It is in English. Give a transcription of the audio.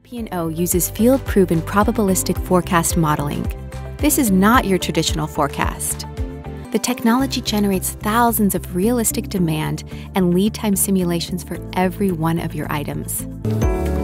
IP&O uses field-proven probabilistic forecast modeling. This is not your traditional forecast. The technology generates thousands of realistic demand and lead time simulations for every one of your items.